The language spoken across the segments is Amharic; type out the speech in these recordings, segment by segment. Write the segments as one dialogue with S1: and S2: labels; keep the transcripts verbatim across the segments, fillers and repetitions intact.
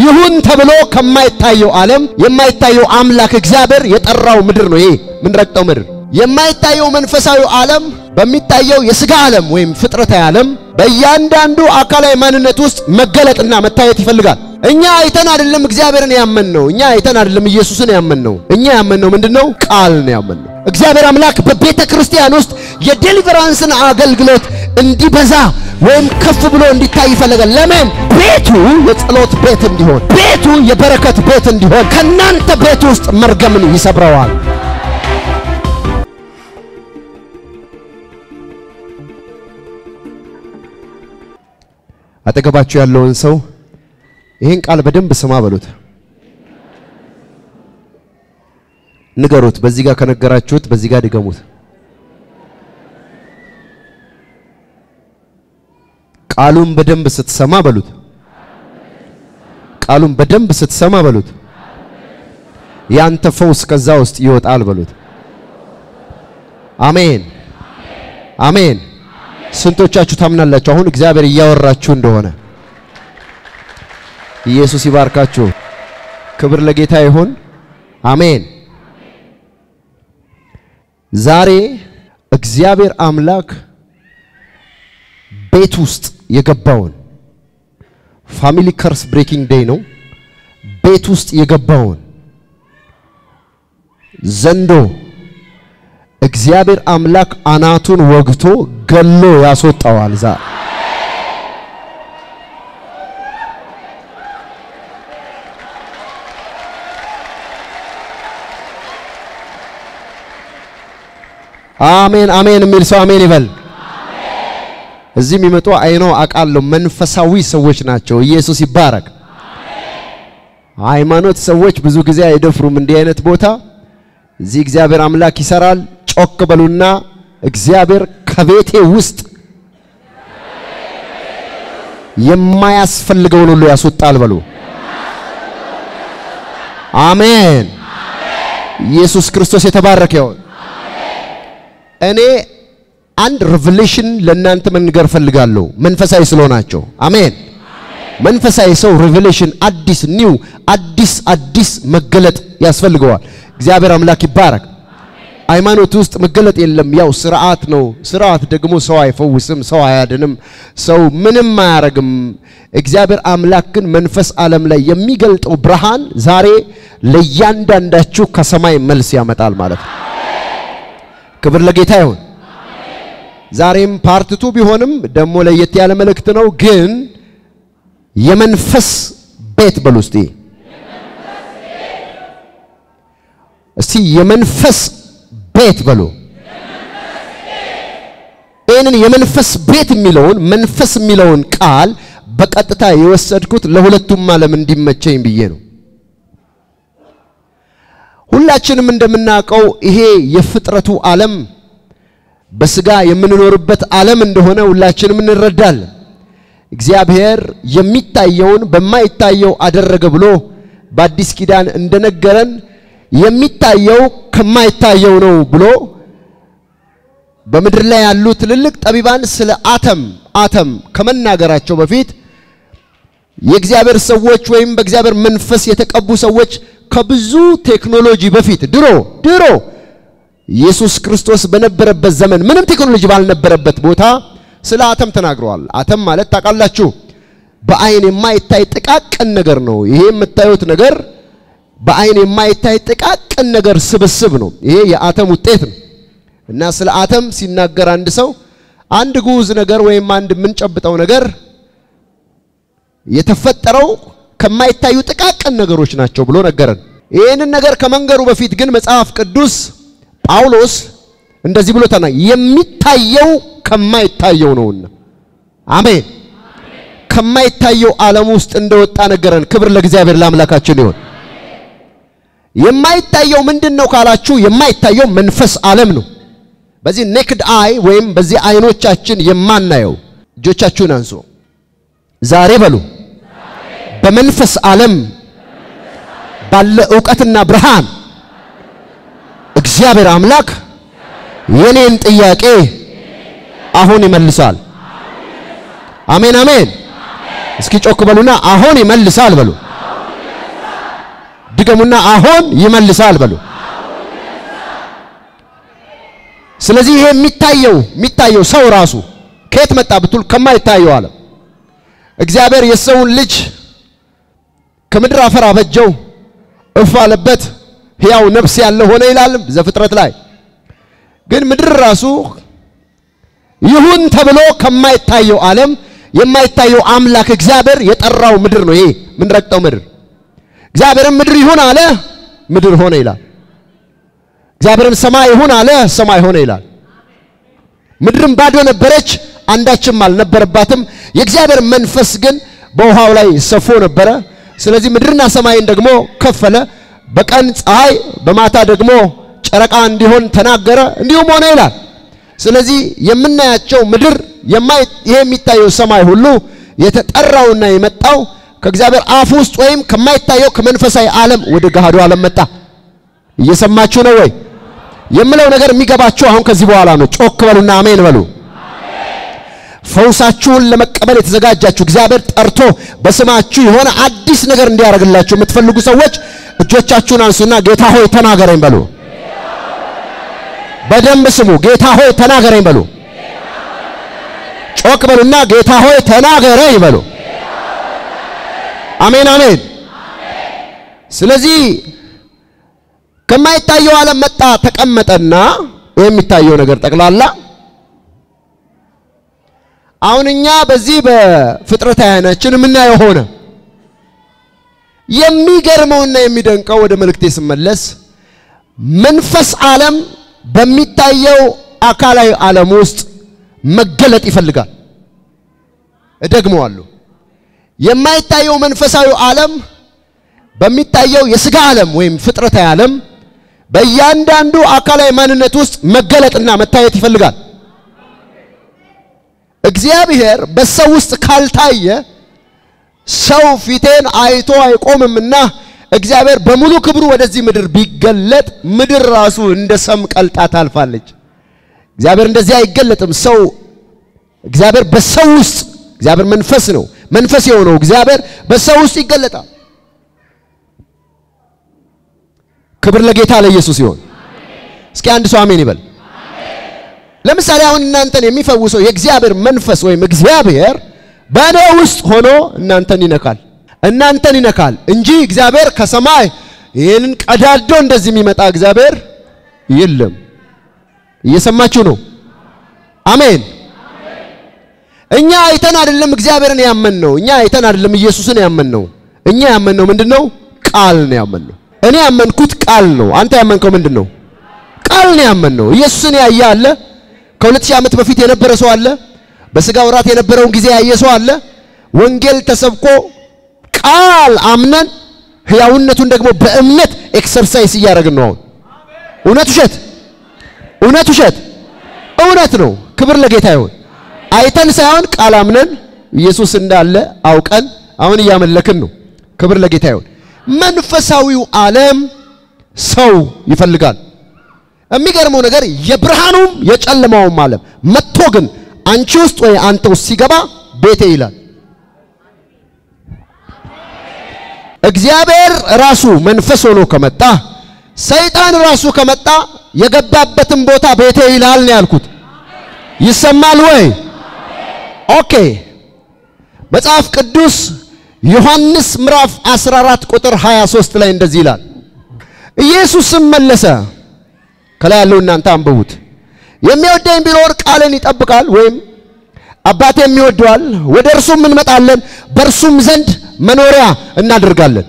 S1: ይሁን ተብሎ ከማይታየው ዓለም የማይታየው አምላክ እግዚአብሔር የጠራው ምድር ነው። ይሄ ምን ረክተው ምድር የማይታየው መንፈሳዊ ዓለም በሚታየው የሥጋ ዓለም ወይም ፍጥረታዊ ዓለም በእያንዳንዱ አካላዊ ማንነት ውስጥ መገለጥና መታየት ይፈልጋል። እኛ አይተን አይደለም እግዚአብሔርን ያመንነው፣ እኛ አይተን አይደለም ኢየሱስን ያመንነው። እኛ ያመንነው ምንድነው? ቃል ነው ያመንነው። እግዚአብሔር አምላክ በቤተ ክርስቲያን ውስጥ የዴሊቨራንስን አገልግሎት እንዲበዛ ወይም ከፍ ብሎ እንዲታይ ይፈልጋል። ለምን? ቤቱ የጸሎት ቤት እንዲሆን፣ ቤቱ የበረከት ቤት እንዲሆን ከናንተ ቤት ውስጥ መርገምን ይሰብረዋል። አጠገባችሁ ያለውን ሰው ይሄን ቃል በደንብ ስማ በሉት፣ ንገሩት። በዚህ ጋር ከነገራችሁት በዚህ ጋር ድገሙት። ቃሉን በደንብ ስትሰማ በሉት፣ ቃሉን በደንብ ስትሰማ በሉት፣ ያንተ ፈውስ ከዛ ውስጥ ይወጣል በሉት። አሜን አሜን። ስንቶቻችሁ ታምናላችሁ አሁን እግዚአብሔር እያወራችሁ እንደሆነ? ኢየሱስ ይባርካችሁ። ክብር ለጌታ ይሁን። አሜን። ዛሬ እግዚአብሔር አምላክ ቤት ውስጥ የገባውን ፋሚሊ ከርስ ብሬኪንግ ዴይ ነው። ቤት ውስጥ የገባውን ዘንዶ እግዚአብሔር አምላክ አናቱን ወግቶ ገሎ ያስወጣዋል። ዛ አሜን አሜን የሚል ሰው አሜን ይበል። እዚህ የሚመጡ አይኖ አቃለው መንፈሳዊ ሰዎች ናቸው። ኢየሱስ ይባረክ። ሃይማኖት ሰዎች ብዙ ጊዜ አይደፍሩም እንዲህ አይነት ቦታ። እዚህ እግዚአብሔር አምላክ ይሰራል። ጮክ በሉና እግዚአብሔር ከቤቴ ውስጥ የማያስፈልገውን ሁሉ ያስወጣል በሉ። አሜን። ኢየሱስ ክርስቶስ የተባረከ ይሁን። እኔ አንድ ሪቨሌሽን ለእናንተ መንገር ፈልጋለሁ መንፈሳዊ ስለሆናችሁ። አሜን። መንፈሳዊ ሰው ሪቨሌሽን አዲስ ኒው አዲስ አዲስ መገለጥ ያስፈልገዋል። እግዚአብሔር አምላክ ይባረክ። ሃይማኖት ውስጥ መገለጥ የለም። ያው ስርዓት ነው። ስርዓት ደግሞ ሰው አይፈውስም፣ ሰው አያድንም፣ ሰው ምንም አያረግም። እግዚአብሔር አምላክ ግን መንፈስ ዓለም ላይ የሚገልጠው ብርሃን ዛሬ ለእያንዳንዳችሁ ከሰማይ መልስ ያመጣል ማለት ነው። ክብር ለጌታ ይሁን። ዛሬም ፓርት ቱ ቢሆንም ደሞ ለየት ያለ መልእክት ነው። ግን የመንፈስ ቤት በሉስቲ እስቲ የመንፈስ ቤት በሉ። እነን የመንፈስ ቤት የሚለውን መንፈስ የሚለውን ቃል በቀጥታ የወሰድኩት ለሁለቱም ዓለም እንዲመቸኝ ብዬ ነው። ሁላችንም እንደምናውቀው ይሄ የፍጥረቱ ዓለም በስጋ የምንኖርበት ዓለም እንደሆነ ሁላችንም እንረዳለን። እግዚአብሔር የሚታየውን በማይታየው አደረገ ብሎ በአዲስ ኪዳን እንደነገረን የሚታየው ከማይታየው ነው ብሎ በመድር ላይ ያሉ ትልልቅ ጠቢባን ስለ አተም አተም ከመናገራቸው በፊት የእግዚአብሔር ሰዎች ወይም በእግዚአብሔር መንፈስ የተቀቡ ሰዎች ከብዙ ቴክኖሎጂ በፊት ድሮ ድሮ ኢየሱስ ክርስቶስ በነበረበት ዘመን ምንም ቴክኖሎጂ ባልነበረበት ቦታ ስለ አተም ተናግረዋል። አተም ማለት ታውቃላችሁ በአይን የማይታይ ጥቃቅን ነገር ነው። ይሄ የምታዩት ነገር በአይን የማይታይ ጥቃቅን ነገር ስብስብ ነው። ይሄ የአተም ውጤት ነው። እና ስለ አተም ሲናገር አንድ ሰው አንድ ጉዝ ነገር ወይም አንድ ምንጨብጠው ነገር የተፈጠረው ከማይታዩ ጥቃቅን ነገሮች ናቸው ብሎ ነገረን። ይሄንን ነገር ከመንገሩ በፊት ግን መጽሐፍ ቅዱስ ጳውሎስ እንደዚህ ብሎ ተናገረ፣ የሚታየው ከማይታየው ነውና። አሜን። ከማይታየው ዓለም ውስጥ እንደወጣ ነገረን። ክብር ለእግዚአብሔር ለአምላካችን ይሁን። የማይታየው ምንድነው ካላችሁ የማይታየው መንፈስ ዓለም ነው። በዚህ ኔክድ አይ ወይም በዚህ አይኖቻችን የማናየው እጆቻችሁን አንሱ ዛሬ በሉ በመንፈስ ዓለም ባለ ዕውቀትና ብርሃን እግዚአብሔር አምላክ የኔን ጥያቄ አሁን ይመልሳል። አሜን አሜን። እስኪ ጮክ በሉና አሁን ይመልሳል በሉ። ድገሙና አሁን ይመልሳል በሉ። ስለዚህ ይሄ የሚታየው የሚታየው ሰው ራሱ ከየት መጣ ብትል ከማይታየው ዓለም እግዚአብሔር የሰውን ልጅ ከምድር አፈር አበጀው እፍ አለበት ሕያው ነፍስ ያለ ሆነ ይላል ዘፍጥረት ላይ። ግን ምድር ራሱ ይሁን ተብሎ ከማይታየው ዓለም የማይታየው አምላክ እግዚአብሔር የጠራው ምድር ነው። ይሄ ምን ረክተው ምድር እግዚአብሔርም ምድር ይሁን አለ ምድር ሆነ ይላል። እግዚአብሔርም ሰማይ ይሁን አለ ሰማይ ሆነ ይላል። ምድርም ባዶ ነበረች አንዳችም አልነበረባትም። የእግዚአብሔር መንፈስ ግን በውሃው ላይ ሰፎ ነበረ። ስለዚህ ምድርና ሰማይን ደግሞ ከፈለ። በቀን ፀሐይ በማታ ደግሞ ጨረቃ እንዲሆን ተናገረ እንዲሁም ሆነ ይላል። ስለዚህ የምናያቸው ምድር የማይ ይሄ የሚታየው ሰማይ ሁሉ የተጠራውና የመጣው ከእግዚአብሔር አፍ ውስጥ ወይም ከማይታየው ከመንፈሳዊ ዓለም ወደ ገሃዱ ዓለም መጣ። እየሰማችሁ ነው ወይ? የምለው ነገር የሚገባችሁ አሁን ከዚህ በኋላ ነው። ጮክ በሉና አሜን በሉ። ፈውሳችሁን ለመቀበል የተዘጋጃችሁ እግዚአብሔር ጠርቶ በስማችሁ የሆነ አዲስ ነገር እንዲያደርግላችሁ የምትፈልጉ ሰዎች እጆቻችሁን አንሱና ጌታ ሆይ ተናገረኝ በሉ። በደንብ ስሙ። ጌታ ሆይ ተናገረኝ በሉ። ጮክ በሉና ጌታ ሆይ ተናገረኝ በሉ። አሜን አሜን። ስለዚህ ከማይታየው ዓለም መጣ ተቀመጠና የሚታየው ነገር ጠቅላላ አሁንኛ በዚህ በፍጥረት አይናችን ምናየው ሆነ። የሚገርመውና የሚደንቀው ወደ መልእክቴ ስመለስ መንፈስ ዓለም በሚታየው አካላዊ ዓለም ውስጥ መገለጥ ይፈልጋል። እደግመዋለሁ። የማይታየው መንፈሳዊ ዓለም በሚታየው የሥጋ ዓለም ወይም ፍጥረታዊ ዓለም በእያንዳንዱ አካላዊ ማንነት ውስጥ መገለጥና መታየት ይፈልጋል። እግዚአብሔር በሰው ውስጥ ካልታየ ሰው ፊቴን አይቶ አይቆምምና እግዚአብሔር በሙሉ ክብሩ ወደዚህ ምድር ቢገለጥ ምድር ራሱ እንደ ሰም ቀልጣ ታልፋለች። እግዚአብሔር እንደዚህ አይገለጥም። ሰው እግዚአብሔር በሰው ውስጥ እግዚአብሔር መንፈስ ነው። መንፈስ የሆነው እግዚአብሔር በሰው ውስጥ ይገለጣል። ክብር ለጌታ ለኢየሱስ ይሁን። እስኪ አንድ ሰው አሜን ይበል። ለምሳሌ አሁን እናንተን የሚፈውሰው የእግዚአብሔር መንፈስ ወይም እግዚአብሔር በእኔ ውስጥ ሆኖ እናንተን ይነካል እናንተን ይነካል እንጂ እግዚአብሔር ከሰማይ ይሄንን ቀዳዶ እንደዚህ የሚመጣ እግዚአብሔር የለም። እየሰማችሁ ነው? አሜን። እኛ አይተን አይደለም እግዚአብሔርን ያመንነው። እኛ አይተን አይደለም ኢየሱስን ያመንነው። እኛ ያመንነው ምንድነው? ቃል ነው ያመንነው። እኔ ያመንኩት ቃል ነው። አንተ ያመንከው ምንድነው? ቃል ነው ያመንነው። ኢየሱስን ያየ አለ? ከሁለት ሺህ ዓመት በፊት የነበረ ሰው አለ? በስጋ ወራት የነበረውን ጊዜ ያየ ሰው አለ? ወንጌል ተሰብኮ ቃል አምነን ሕያውነቱን ደግሞ በእምነት ኤክሰርሳይዝ እያደረግን ነው። እውነት ውሸት? እውነት ውሸት? እውነት ነው። ክብር ለጌታ ይሁን። አይተን ሳይሆን ቃል አምነን ኢየሱስ እንዳለ አውቀን አሁን እያመለክን ነው። ክብር ለጌታ ይሁን። መንፈሳዊው ዓለም ሰው ይፈልጋል። የሚገርመው ነገር የብርሃኑም የጨለማውም ዓለም መጥቶ ግን አንቺ ውስጥ ወይ አንተ ውስጥ ሲገባ ቤቴ ይላል። እግዚአብሔር ራሱ መንፈስ ሆኖ ከመጣ ሰይጣን ራሱ ከመጣ የገባበትን ቦታ ቤቴ ይላል ነው ያልኩት። ይሰማል ወይ? ኦኬ። መጽሐፍ ቅዱስ ዮሐንስ ምዕራፍ አስራ አራት ቁጥር ሃያ ሦስት ላይ እንደዚህ ይላል። ኢየሱስም መለሰ፣ ከላይ ያለው እናንተ አንብቡት። የሚወደኝ ቢኖር ቃልን ይጠብቃል ወይም አባቴም ይወደዋል፣ ወደ እርሱም እንመጣለን በእርሱም ዘንድ መኖሪያ እናደርጋለን።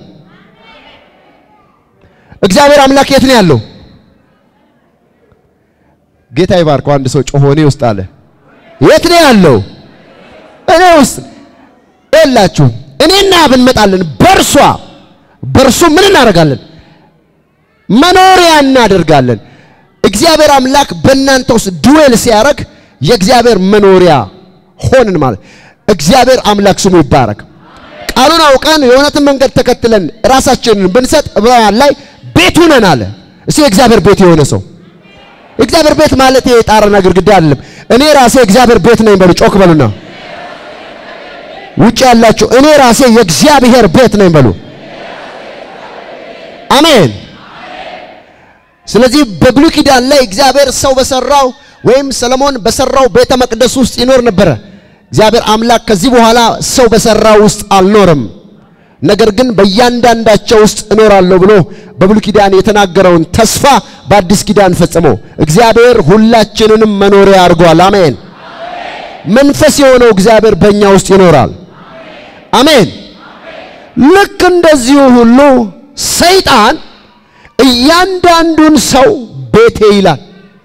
S1: እግዚአብሔር አምላክ የት ነው ያለው? ጌታ ይባርከው። አንድ ሰው ጮሆ እኔ ውስጥ አለ። የት ነው ያለው? እኔ ውስጥ እላችሁ። እኔና አብ እንመጣለን በእርሷ በእርሱ ምን እናደርጋለን? መኖሪያ እናደርጋለን። እግዚአብሔር አምላክ በእናንተ ውስጥ ዱዌል ሲያረግ የእግዚአብሔር መኖሪያ ሆንን ማለት። እግዚአብሔር አምላክ ስሙ ይባረክ። ቃሉን አውቀን የእውነትን መንገድ ተከትለን ራሳችንን ብንሰጥ ዕብራውያን ላይ ቤቱ ነን አለ። እሱ የእግዚአብሔር ቤት የሆነ ሰው እግዚአብሔር ቤት ማለት የጣራና ግድግዳ አይደለም። እኔ ራሴ እግዚአብሔር ቤት ነኝ በሉ። ጮክ በሉና ውጭ ያላችሁ እኔ ራሴ የእግዚአብሔር ቤት ነኝ በሉ። አሜን። ስለዚህ በብሉይ ኪዳን ላይ እግዚአብሔር ሰው በሰራው ወይም ሰለሞን በሰራው ቤተ መቅደስ ውስጥ ይኖር ነበር። እግዚአብሔር አምላክ ከዚህ በኋላ ሰው በሰራው ውስጥ አልኖርም፣ ነገር ግን በእያንዳንዳቸው ውስጥ እኖራለሁ ብሎ በብሉይ ኪዳን የተናገረውን ተስፋ በአዲስ ኪዳን ፈጽሞ እግዚአብሔር ሁላችንንም መኖሪያ አድርጓል። አሜን። መንፈስ የሆነው እግዚአብሔር በእኛ ውስጥ ይኖራል። አሜን። ልክ እንደዚሁ ሁሉ ሰይጣን እያንዳንዱን ሰው ቤቴ ይላል።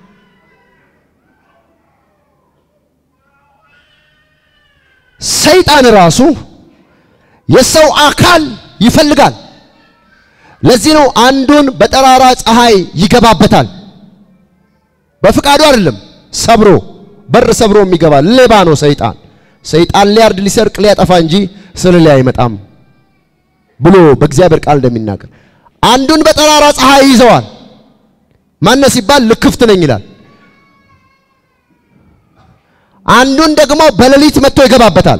S1: ሰይጣን ራሱ የሰው አካል ይፈልጋል። ለዚህ ነው አንዱን በጠራራ ፀሐይ ይገባበታል። በፍቃዱ አይደለም፣ ሰብሮ በር ሰብሮ የሚገባ ሌባ ነው ሰይጣን። ሰይጣን ሊያርድ ሊሰርቅ ሊያጠፋ እንጂ ስለሌላ አይመጣም ብሎ በእግዚአብሔር ቃል እንደሚናገር አንዱን በጠራራ ፀሐይ ይዘዋል። ማን ሲባል ልክፍት ነኝ ይላል። አንዱን ደግሞ በሌሊት መጥቶ ይገባበታል።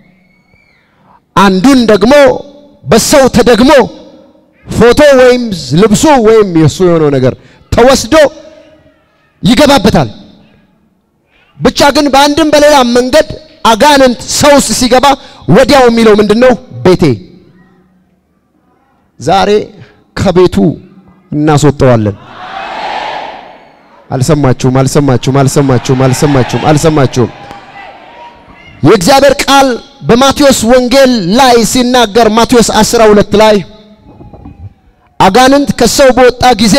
S1: አንዱን ደግሞ በሰው ተደግሞ ፎቶ ወይም ልብሱ ወይም የሱ የሆነው ነገር ተወስዶ ይገባበታል። ብቻ ግን በአንድም በሌላ መንገድ አጋንንት ሰው ሲገባ ወዲያው የሚለው ምንድነው? ቤቴ። ዛሬ ከቤቱ እናስወጣዋለን። አልሰማችሁም? አልሰማችሁም? አልሰማችሁም? አልሰማችሁም? አልሰማችሁም? የእግዚአብሔር ቃል በማቴዎስ ወንጌል ላይ ሲናገር ማቴዎስ አስራ ሁለት ላይ አጋንንት ከሰው በወጣ ጊዜ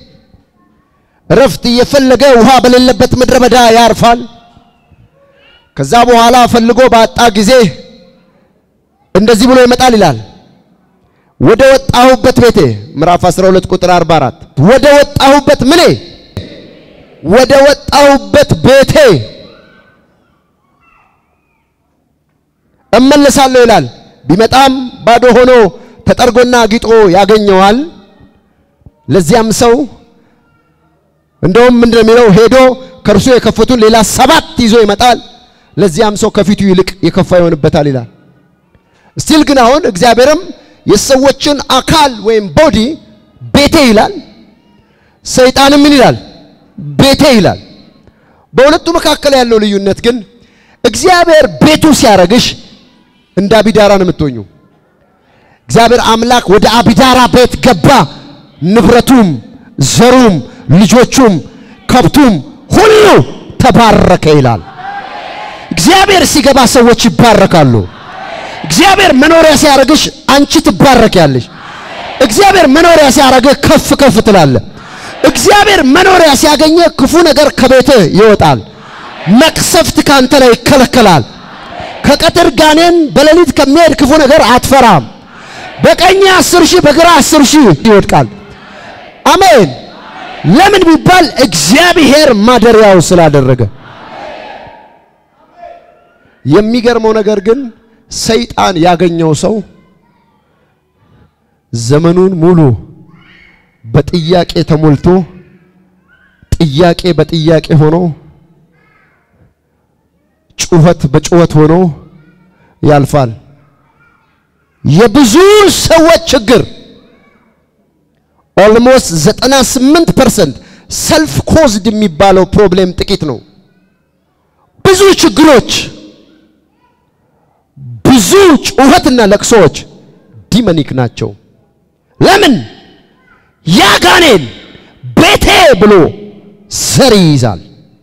S1: ረፍት እየፈለገ ውሃ በሌለበት ምድረ በዳ ያርፋል። ከዛ በኋላ ፈልጎ ባጣ ጊዜ እንደዚህ ብሎ ይመጣል ይላል፣ ወደ ወጣሁበት ቤቴ። ምዕራፍ አስራ ሁለት ቁጥር አርባ አራት ወደ ወጣሁበት ምኔ ወደ ወጣሁበት ቤቴ እመለሳለሁ ይላል። ቢመጣም ባዶ ሆኖ ተጠርጎና ጊጦ ያገኘዋል። ለዚያም ሰው እንደውም ምንድነው የሚለው? ሄዶ ከርሱ የከፈቱን ሌላ ሰባት ይዞ ይመጣል። ለዚያም ሰው ከፊቱ ይልቅ የከፋ ይሆንበታል ይላል። ስቲል ግን አሁን እግዚአብሔርም የሰዎችን አካል ወይም ቦዲ ቤቴ ይላል፣ ሰይጣንም ምን ይላል? ቤቴ ይላል። በሁለቱ መካከል ያለው ልዩነት ግን እግዚአብሔር ቤቱ ሲያረግሽ እንደ አቢዳራ ነው የምትሆኙ። እግዚአብሔር አምላክ ወደ አቢዳራ ቤት ገባ፣ ንብረቱም ዘሩም ልጆቹም ከብቱም ሁሉ ተባረከ ይላል። እግዚአብሔር ሲገባ ሰዎች ይባረካሉ። እግዚአብሔር መኖሪያ ሲያረግሽ አንቺ ትባረኪያለሽ። እግዚአብሔር መኖሪያ ሲያረግህ ከፍ ከፍ ትላለህ። እግዚአብሔር መኖሪያ ሲያገኘ ክፉ ነገር ከቤት ይወጣል። መቅሰፍት ካንተ ላይ ይከለከላል። ከቀትር ጋኔን በሌሊት ከሚሄድ ክፉ ነገር አትፈራም። በቀኝ አስር ሺህ በግራ አስር ሺህ ይወድቃል። አሜን። ለምን ቢባል እግዚአብሔር ማደሪያው ስላደረገ። የሚገርመው ነገር ግን ሰይጣን ያገኘው ሰው ዘመኑን ሙሉ በጥያቄ ተሞልቶ ጥያቄ በጥያቄ ሆኖ ጩኸት በጩኸት ሆኖ ያልፋል። የብዙ ሰዎች ችግር ኦልሞስት ዘጠና ስምንት ፐርሰንት ሰልፍ ኮዝድ የሚባለው ፕሮብሌም ጥቂት ነው። ብዙ ችግሮች ብዙ ጩኸትና ለቅሶች ዲሞኒክ ናቸው። ለምን? ያጋኔን ቤቴ ብሎ ዘር ይይዛል።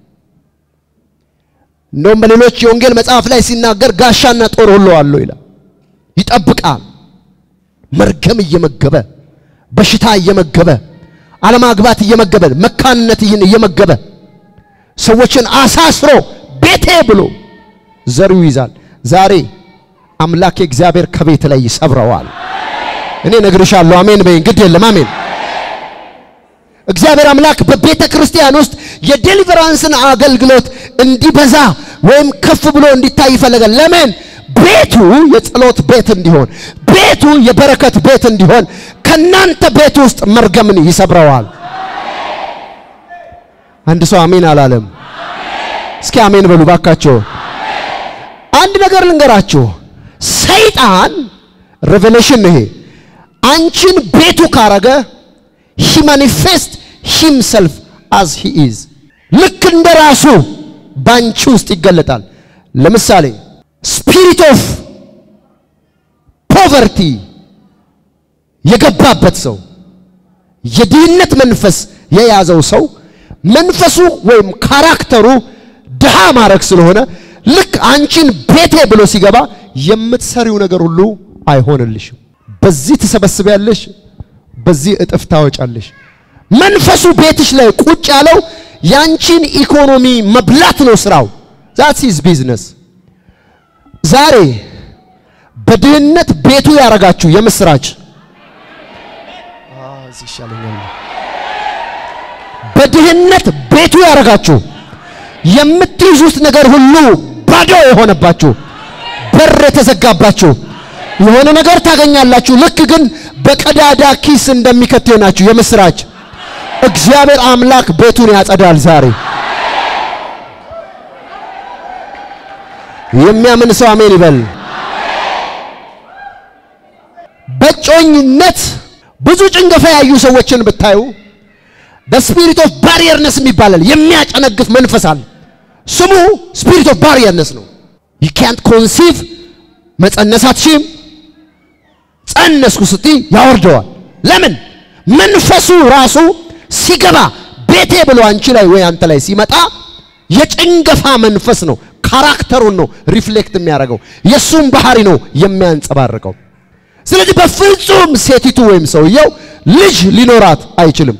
S1: እንደውም በሌሎች የወንጌል መጽሐፍ ላይ ሲናገር ጋሻና ጦር ሁሉ አለው ይላል። ይጠብቃል። መርገም እየመገበ በሽታ እየመገበ አለማግባት እየመገበ መካንነት እየመገበ ሰዎችን አሳስሮ ቤቴ ብሎ ዘሩ ይይዛል። ዛሬ አምላክ እግዚአብሔር ከቤት ላይ ይሰብረዋል። እኔ ነግርሻለሁ። አሜን በይ። ግድ የለም አሜን። እግዚአብሔር አምላክ በቤተ ክርስቲያን ውስጥ የዴሊቨራንስን አገልግሎት እንዲበዛ ወይም ከፍ ብሎ እንዲታይ ይፈልጋል። ለምን? ቤቱ የጸሎት ቤት እንዲሆን፣ ቤቱ የበረከት ቤት እንዲሆን ከናንተ ቤት ውስጥ መርገምን ይሰብረዋል። አንድ ሰው አሜን አላለም? እስኪ አሜን በሉ ባካችሁ። አንድ ነገር ልንገራችሁ። ሰይጣን ሬቨሌሽን ነው ይሄ። አንቺን ቤቱ ካረገ he manifest himself as he is ልክ እንደራሱ ባንቺ ውስጥ ይገለጣል ለምሳሌ spirit of poverty የገባበት ሰው የድህነት መንፈስ የያዘው ሰው መንፈሱ ወይም ካራክተሩ ድሃ ማረክ ስለሆነ ልክ አንቺን ቤቴ ብሎ ሲገባ የምትሰሪው ነገር ሁሉ አይሆንልሽም በዚህ ተሰበስበያለሽ በዚህ እጥፍ ታወጫለሽ መንፈሱ ቤትሽ ላይ ቁጭ ያለው ያንቺን ኢኮኖሚ መብላት ነው ስራው that's his business ዛሬ በድህነት ቤቱ ያረጋችሁ የምስራች አዚ ይሻለኛል በድህነት ቤቱ ያረጋችሁ የምትይዙት ነገር ሁሉ ባዶ የሆነባችሁ በር የተዘጋባችሁ የሆነ ነገር ታገኛላችሁ ልክ ግን በቀዳዳ ኪስ እንደሚከተናችሁ የምስራች እግዚአብሔር አምላክ ቤቱን ያጸዳል ዛሬ የሚያምን ሰው አሜን ይበል በጮኝነት ብዙ ጭንገፋ ያዩ ሰዎችን ብታዩ the spirit of barrenness የሚባላል የሚያጨነግፍ መንፈስ አለ ስሙ spirit of barrenness ነው you can't conceive መጸነሳትሽም ጸነስኩ ስቲ ያወርደዋል ለምን መንፈሱ ራሱ ሲገባ ቤቴ ብሎ አንቺ ላይ ወይ አንተ ላይ ሲመጣ የጭንገፋ መንፈስ ነው ካራክተሩን ነው ሪፍሌክት የሚያደርገው የሱም ባህሪ ነው የሚያንጸባርቀው ስለዚህ በፍጹም ሴቲቱ ወይም ሰውየው ልጅ ሊኖራት አይችልም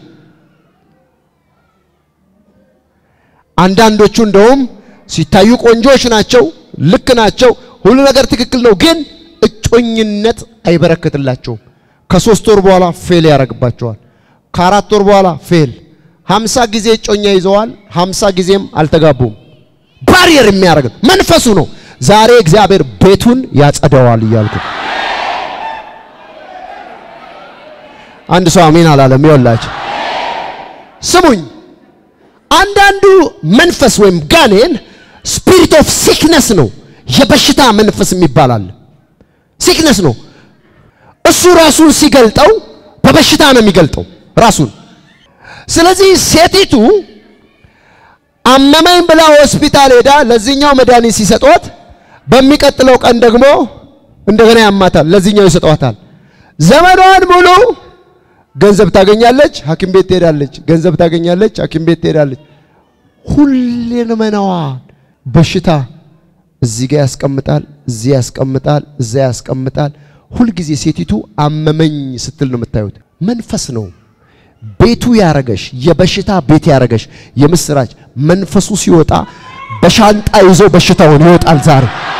S1: አንዳንዶቹ እንደውም ሲታዩ ቆንጆች ናቸው ልክ ናቸው ሁሉ ነገር ትክክል ነው ግን እጮኝነት አይበረከትላቸው ከሶስት ወር በኋላ ፌል ያረግባቸዋል ከአራት ወር በኋላ ፌል ሃምሳ ጊዜ እጮኛ ይዘዋል ሃምሳ ጊዜም አልተጋቡም ባሪየር የሚያረግ መንፈሱ ነው ዛሬ እግዚአብሔር ቤቱን ያጸዳዋል ይያልኩ አንድ ሰው አሜን አላለም ይወላችሁ ስሙኝ አንዳንዱ መንፈስ ወይም ጋኔን spirit of sickness ነው የበሽታ መንፈስ የሚባላል sickness ነው እሱ ራሱን ሲገልጠው በበሽታ ነው የሚገልጠው ራሱን ስለዚህ ሴቲቱ አመመኝ ብላ ሆስፒታል ሄዳ ለዚህኛው መድኃኒት ሲሰጧት በሚቀጥለው ቀን ደግሞ እንደገና ያማታል ለዚህኛው ይሰጧታል ዘመኗን ሙሉ ገንዘብ ታገኛለች ሐኪም ቤት ትሄዳለች ገንዘብ ታገኛለች ሐኪም ቤት ትሄዳለች ሁሌን መናዋ በሽታ እዚህ ጋር ያስቀምጣል እዚህ ያስቀምጣል እዛ ያስቀምጣል ሁሉ ጊዜ ሴቲቱ አመመኝ ስትል ነው የምታዩት መንፈስ ነው ቤቱ ያረገሽ የበሽታ ቤት ያረገሽ የምስራች መንፈሱ ሲወጣ በሻንጣ ይዞ በሽታውን ይወጣል ዛሬ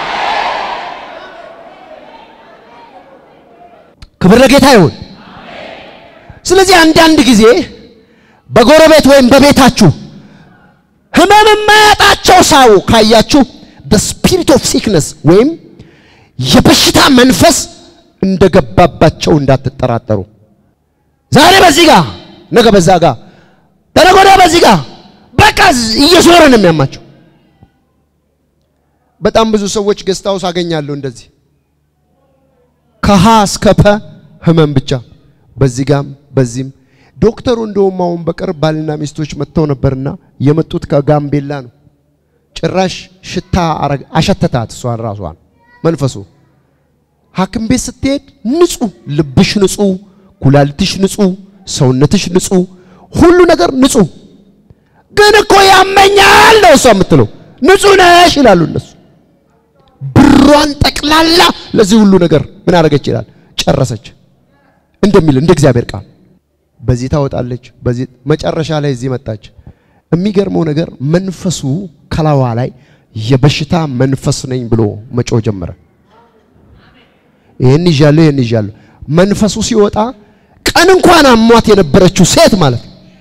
S1: ክብር ለጌታ ይሁን ስለዚህ አንዳንድ ጊዜ በጎረቤት ወይም በቤታችሁ ህመም ማያጣቸው ሰው ካያችሁ the spirit of sickness ወይም የበሽታ መንፈስ እንደገባባቸው እንዳትጠራጠሩ ዛሬ በዚህ ጋር ነገ በዛ ጋር ተነጎዳ በዚህ ጋር በቃ እየዞረ ነው የሚያማቸው በጣም ብዙ ሰዎች ገስታውስ አገኛለሁ እንደዚህ ከሃ እስከ ፐ ህመም ብቻ በዚህ ጋም በዚህም ዶክተሩ እንደውም አሁን በቅርብ ባልና ሚስቶች መጥተው ነበርና የመጡት ከጋምቤላ ነው ጭራሽ ሽታ አሸተታት ሷን ራሷን መንፈሱ ሐኪም ቤት ስትሄድ ንጹህ ልብሽ ንጹህ ኩላሊትሽ ንጹህ ሰውነትሽ ንጹህ ሁሉ ነገር ንጹህ ግን እኮ ያመኛል ነው እሷ የምትለው ንጹህ ነሽ ይላሉ እነሱ ብሯን ጠቅላላ ለዚህ ሁሉ ነገር ምን አረገች ይላል ጨረሰች እንደሚል እንደ እግዚአብሔር ቃል በዚህ ታወጣለች በዚህ መጨረሻ ላይ እዚህ መጣች የሚገርመው ነገር መንፈሱ ከላዋ ላይ የበሽታ መንፈስ ነኝ ብሎ መጮ ጀመረ ይሄን ይያለው ይሄን ይያለው መንፈሱ ሲወጣ ቀን እንኳን አሟት የነበረችው ሴት ማለት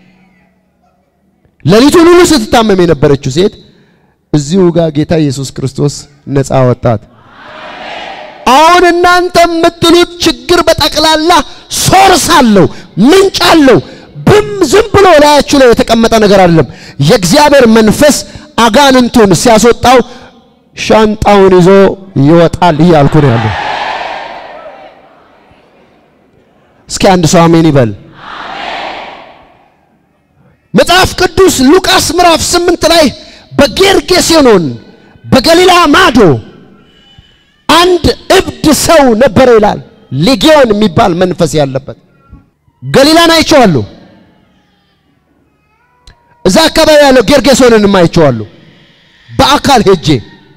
S1: ለሊቱን ሁሉ ስትታመም የነበረችው ሴት እዚሁ ጋር ጌታ ኢየሱስ ክርስቶስ ነፃ ወጣት አሁን እናንተ የምትሉት ችግር በጠቅላላ ሶርስ አለው ምንጭ አለው ብም ዝም ብሎ ላያችሁ ላይ የተቀመጠ ነገር አይደለም የእግዚአብሔር መንፈስ አጋንንቱን ሲያስወጣው ሻንጣውን ይዞ ይወጣል ይያልኩ ነው ያለው አንድ ሰው አሜን ይበል። መጽሐፍ ቅዱስ ሉቃስ ምዕራፍ ስምንት ላይ በጌርጌሴኖን በገሊላ ማዶ አንድ እብድ ሰው ነበር ይላል። ሌጊዮን የሚባል መንፈስ ያለበት ገሊላን አይቼዋለሁ። እዛ አካባቢ ያለው ጌርጌሴኖንን አይቼዋለሁ በአካል ሄጄ።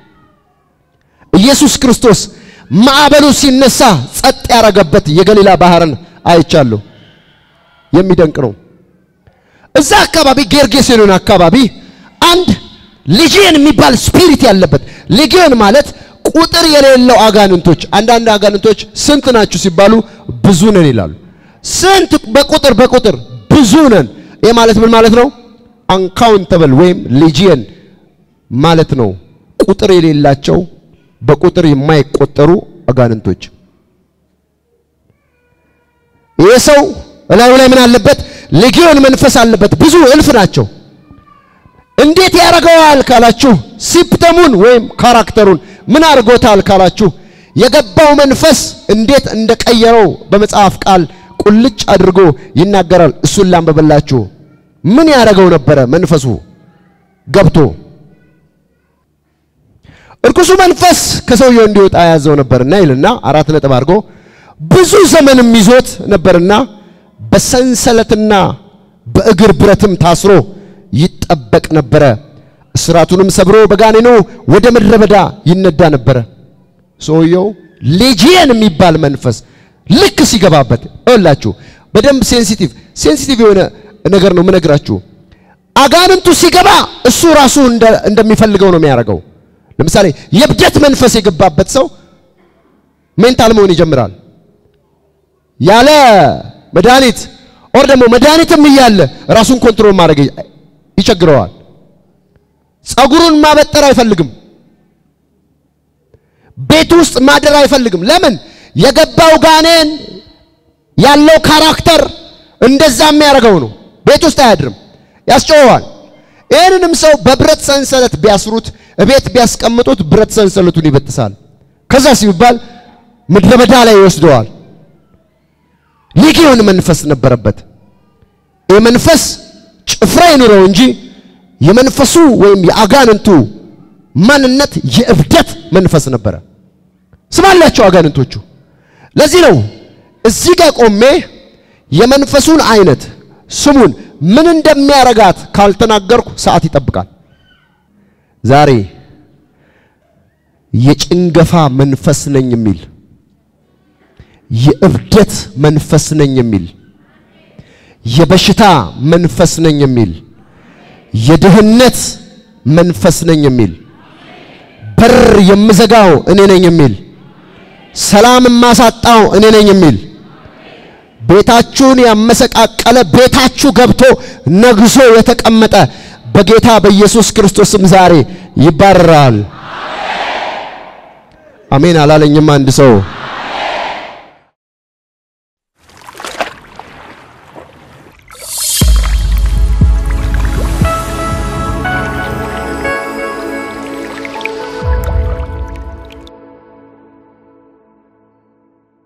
S1: ኢየሱስ ክርስቶስ ማዕበሉ ሲነሳ ጸጥ ያረገበት የገሊላ ባህርን አይቻለሁ። የሚደንቅ ነው። እዛ አካባቢ ጌርጌሴኖን አካባቢ አንድ ሌጊዮን የሚባል ስፒሪት ያለበት። ሌጊዮን ማለት ቁጥር የሌለው አጋንንቶች። አንዳንድ አጋንንቶች ስንት ናችሁ ሲባሉ ብዙ ነን ይላሉ። ስንት በቁጥር በቁጥር ብዙ ነን። ይሄ ማለት ምን ማለት ነው? አንካውንተብል ወይም ሌጊዮን ማለት ነው። ቁጥር የሌላቸው በቁጥር የማይቆጠሩ አጋንንቶች። ይሄ ሰው እላዩ ላይ ምን አለበት? ሌጊዮን መንፈስ አለበት። ብዙ እልፍ ናቸው። እንዴት ያረጋዋል ካላችሁ ሲፕተሙን ወይም ካራክተሩን ምን አርጎታል ካላችሁ የገባው መንፈስ እንዴት እንደቀየረው በመጽሐፍ ቃል ቁልጭ አድርጎ ይናገራል። እሱን ላንበበላችሁ። ምን ያረጋው ነበር? መንፈሱ ገብቶ እርኩሱ መንፈስ ከሰውየው እንዲወጣ ያዘው ነበርና ይልና አራት ነጥብ አድርጎ ብዙ ዘመንም ይዞት ነበርና በሰንሰለትና በእግር ብረትም ታስሮ ይጠበቅ ነበር። እስራቱንም ሰብሮ በጋኔኑ ወደ ምድረ በዳ ይነዳ ነበር። ሰውየው ሌጊዮን የሚባል መንፈስ ልክ ሲገባበት እላችሁ በደንብ ሴንሲቲቭ ሴንሲቲቭ የሆነ ነገር ነው ምነግራችሁ። አጋንንቱ ሲገባ እሱ ራሱ እንደሚፈልገው ነው የሚያረጋው። ለምሳሌ የብደት መንፈስ የገባበት ሰው ሜንታል መሆን ይጀምራል። ያለ መድኃኒት ኦር ደግሞ መድኃኒትም እያለ ራሱን ኮንትሮል ማድረግ ይቸግረዋል። ጸጉሩን ማበጠር አይፈልግም። ቤት ውስጥ ማደር አይፈልግም። ለምን? የገባው ጋኔን ያለው ካራክተር እንደዛ የሚያረጋው ነው። ቤት ውስጥ አያድርም፣ ያስጨዋል። ይሄንንም ሰው በብረት ሰንሰለት ቢያስሩት እቤት ቢያስቀምጡት ብረት ሰንሰለቱን ይበጥሳል። ከዛ ሲባል ምድረ በዳ ላይ ይወስደዋል። ሌጊዮን መንፈስ ነበረበት። ይሄ መንፈስ ጭፍራ ይኑረው እንጂ የመንፈሱ ወይም የአጋንንቱ ማንነት የእብደት መንፈስ ነበር። ስማላቸው አጋንንቶቹ። ለዚህ ነው እዚህ ጋር ቆሜ የመንፈሱን አይነት ስሙን ምን እንደሚያረጋት ካልተናገርኩ ሰዓት ይጠብቃል። ዛሬ የጭንገፋ መንፈስ ነኝ የሚል የእብደት መንፈስ ነኝ የሚል የበሽታ መንፈስ ነኝ የሚል የድህነት መንፈስ ነኝ የሚል በር የምዘጋው እኔ ነኝ የሚል ሰላም ማሳጣው እኔ ነኝ የሚል ቤታችሁን ያመሰቃቀለ ቤታችሁ ገብቶ ነግሶ የተቀመጠ በጌታ በኢየሱስ ክርስቶስም ዛሬ ይባረራል። አሜን አላለኝም አንድ ሰው?